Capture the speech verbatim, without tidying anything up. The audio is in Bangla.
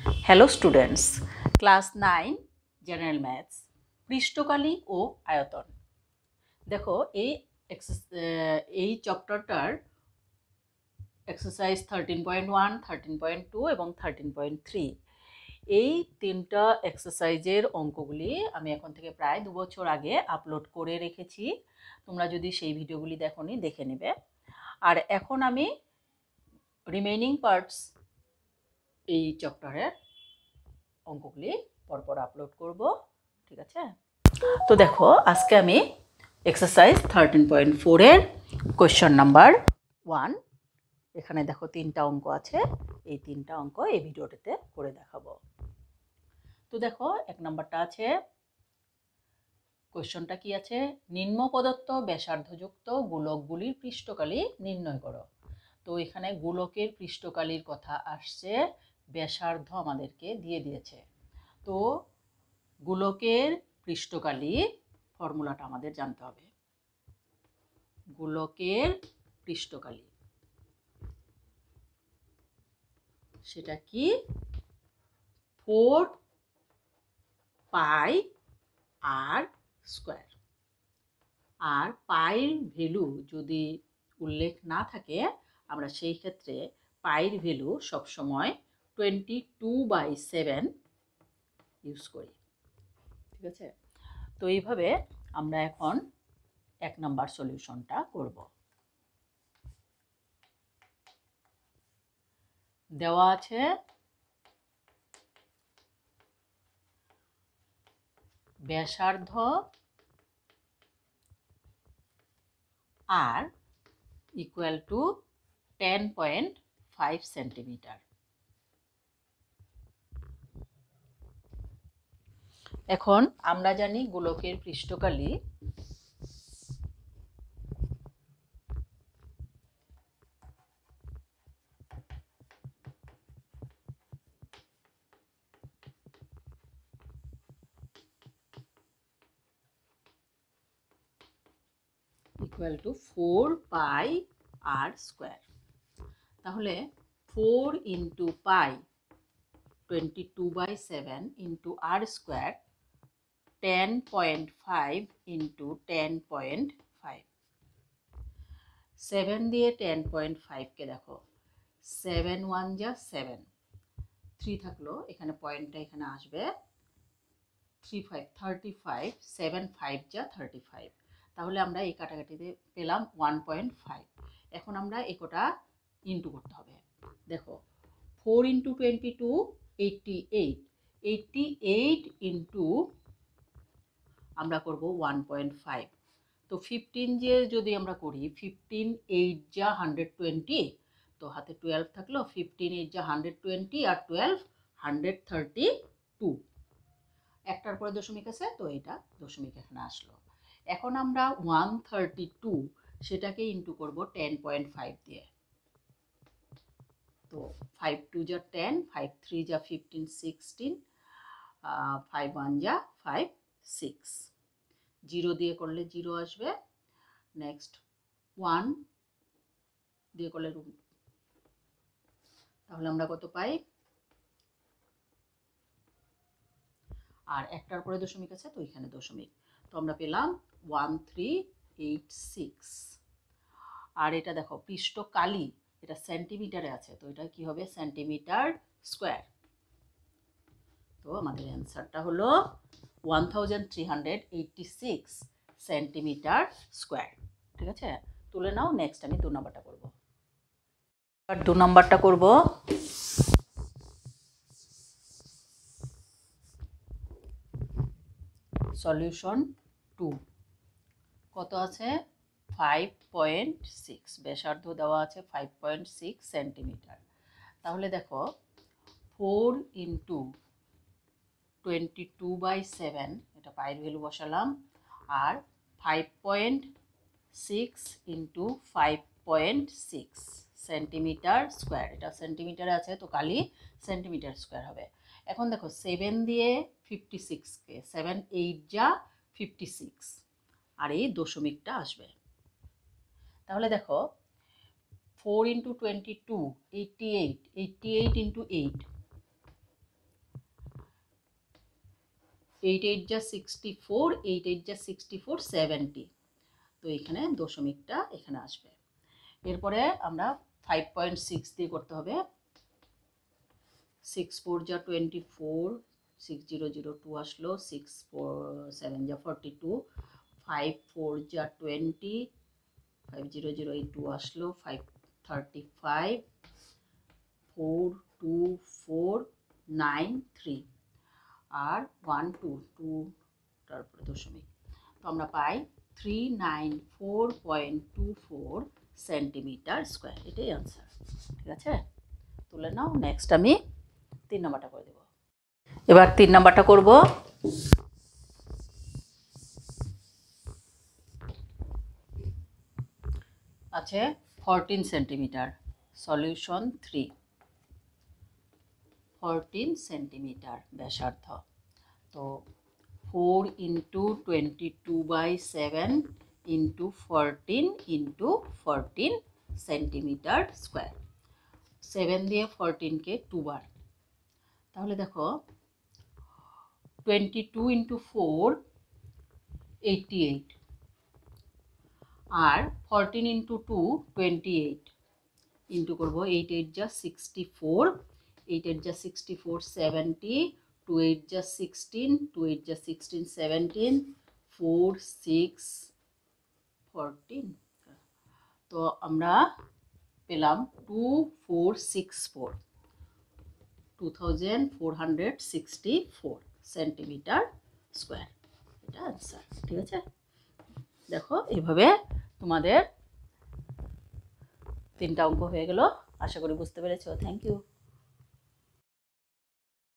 Hello students, class nine general maths পৃষ্ঠকালী ও আয়তন। দেখো এই এই চ্যাপ্টারটার exercise thirteen point one, thirteen point two এবং থার্টিন পয়েন্ট থ্রি এই তিনটা এক্সারসাইজের অঙ্কগুলি আমি এখন থেকে প্রায় দু বছর আগে আপলোড করে রেখেছি। তোমরা যদি সেই ভিডিওগুলি দেখোনি দেখে নেবে। আর এখন আমি রিমেইনিং পার্টস এই চ্যাপ্টারের অঙ্কগুলি পরপর আপলোড করব, ঠিক আছে? তো দেখো আজকে আমি এক্সারসাইজ থার্টিন পয়েন্ট ফোরের কোয়েশ্চন নাম্বার ওয়ান, এখানে দেখো তিনটা অঙ্ক আছে, এই তিনটা অঙ্ক এই ভিডিওটিতে করে দেখাবো। তো দেখো এক নাম্বারটা আছে, কোয়েশ্চনটা কি আছে, নিম্ন প্রদত্ত ব্যাসার্ধযুক্ত গোলকগুলির পৃষ্ঠকালী নির্ণয় করো। তো এখানে গোলকের পৃষ্ঠকালীর কথা আসছে, ব্যাসার্ধ আমাদেরকে দিয়ে দিয়েছে। তো গোলকের পৃষ্ঠকালী ফর্মুলাটা আমাদের জানতে হবে। গোলকের পৃষ্ঠকালী সেটা কি, ফোর পাই আর স্কোয়ার। আর পাইর ভ্যালু যদি উল্লেখ না থাকে আমরা সেই ক্ষেত্রে পাইর ভ্যালু সবসময় twenty two by seven use করি, ঠিক আছে? তো এইভাবে আমরা এখন এক নাম্বার সলিউশনটা করব। দেওয়া আছে ব্যাসার্ধ r equal to ten point five centimetre. এখন আমরা জানি গোলকের পৃষ্ঠকালী equal to four pi r square. তাহলে four into pi twenty two by seven into r square ten point five into ten point five. Seven দিয়ে টেন পয়েন্ট ফাইভকে দেখো, সেভেন ওয়ান যা সেভেন, থ্রি থাকলো এখানে পয়েন্টটা এখানে আসবে, three five thirty five, seven five যা থার্টি ফাইভ। তাহলে আমরা এই কাটাকাটিতে পেলাম ওয়ান পয়েন্ট ফাইভ। এখন আমরা একটা ইন্টু করতে হবে। দেখো four into twenty two eighty eight, eighty eight into আমরা করব ওয়ান পয়েন্ট ফাইভ। তো ফিফটিন যে যদি আমরা করি, ফিফটিন এইট যা হান্ড্রেড টোয়েন্টি, তো হাতে টুয়েলভ থাকলো, ফিফটিন এইট যা হান্ড্রেড টোয়েন্টি আর টুয়েলভ হান্ড্রেড থার্টি টু। একটার পরে দশমিক আছে, তো এটা দশমিক এখানে আসলো। এখন আমরা ওয়ান থার্টি টু সেটাকে ইন্টু করব টেন পয়েন্ট ফাইভ দিয়ে। তো ফাইভ টু যা টেন, ফাইভ থ্রি যা ফিফটিন, সিক্সটিন, ফাইভ ওয়ান যা ফাইভ, সিক্স। জিরো দিয়ে করলে জিরো আসবে, নেক্সট ওয়ান দিয়ে করলে, তাহলে আমরা কত পাই? আর একটার পরে দশমিক আছে, তো এখানে দশমিক, তো আমরা পেলাম ওয়ান থ্রি এইট সিক্স। আর এটা দেখো পৃষ্ঠকালী, এটা সেন্টিমিটারে আছে, তো এটা কি হবে? Centimetre square. তো আমাদের অ্যান্সারটা হলো one thousand three hundred eighty six centimetre square, ঠিক আছে? তুলে নাও। নেক্সট আমি দু নম্বরটা করবো। আর দু নম্বরটা করব, সলিউশন টু। কত আছে? ফাইভ পয়েন্ট সিক্স, ব্যাসার্ধ দেওয়া আছে ফাইভ পয়েন্ট সিক্স সেন্টিমিটার। তাহলে দেখো four into twenty two by seven, এটা পাইর ভ্যালু বসালাম, আর five point six into five point six centimetre square. এটা সেন্টিমিটারে আছে, তো কালি সেন্টিমিটার স্কোয়ার হবে। এখন দেখো সেভেন দিয়ে ফিফটি সিক্সকে, সেভেন এইট যা ফিফটি সিক্স, আর এই দশমিকটা আসবে। তাহলে দেখো four into twenty two eighty eight, eighty eight into eight, eight eight যা সিক্সটি ফোর, এইট এইট যা সিক্সটি ফোর, সেভেন্টি। তো এখানে দশমিকটা এখানে আসবে। এরপরে আমরা ফাইভ পয়েন্ট সিক্স দিয়ে করতে হবে। সিক্স ফোর যা twenty four, six zero zero two আসলো, সিক্স ফোর সেভেন যা ফর্টি টু, ফাইভ ফোর যা টোয়েন্টি, ফাইভ জিরো জিরো এই টু আসলো, five thirty five, four two four nine three, আর ওয়ান টু টু তারপরে দশমিক। তো আমরা পাই three nine four point two four centimetre square. এটাই আনসার। ঠিক আছে, তুলে নাও। নেক্সট আমি তিন নম্বরটা করে দেব। এবার তিন নম্বরটা করব। আছে fourteen centimetre, solution three. Fourteen centimetre ব্যাসার্ধ। তো four into twenty two by seven into fourteen into fourteen centimetre square. Seven দিয়ে ফোরটিনকে টু বার, তাহলে দেখো twenty two into four eighty eight, আর fourteen into two twenty eight, into করবো এইট এইট যা সিক্সটি ফোর, এইট এইট যা sixty four seventy, two eight যা সিক্সটিন, টু এইট যা sixteen seventeen, four six fourteen. তো আমরা পেলাম two four six four, two thousand four hundred sixty four centimetre square. এটা আনসার। ঠিক আছে, দেখো এইভাবে তোমাদের তিনটা অঙ্ক হয়ে গেল। আশা করি বুঝতে পেরেছো। Thank you.